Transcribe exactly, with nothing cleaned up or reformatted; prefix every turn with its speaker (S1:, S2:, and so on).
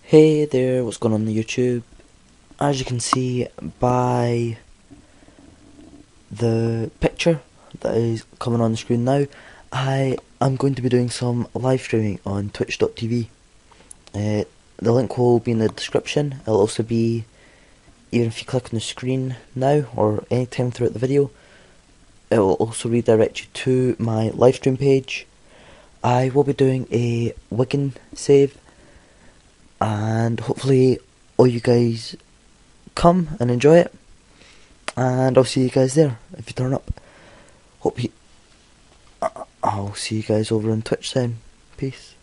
S1: Hey there, what's going on the YouTube? As you can see by the picture that is coming on the screen now, I am going to be doing some live streaming on twitch dot t v. Uh, the link will be in the description. It'll also be, even if you click on the screen now or anytime throughout the video, it will also redirect you to my live stream page. I will be doing a Wigan save, and hopefully all you guys come and enjoy it, and I'll see you guys there if you turn up. Hope you I'll see you guys over on Twitch then. Peace.